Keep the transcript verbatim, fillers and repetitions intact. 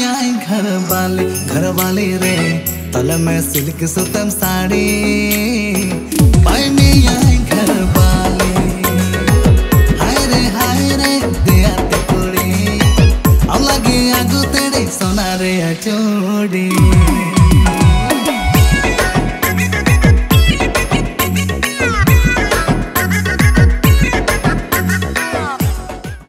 आई घर वाले घर वाले रे तले में सिल्क सुतम साड़ी पाई में आई घर वाले हाय रे हाय रे दिया ते कुड़ी अब लगे आगू तेरे सोना रे चूड़ी।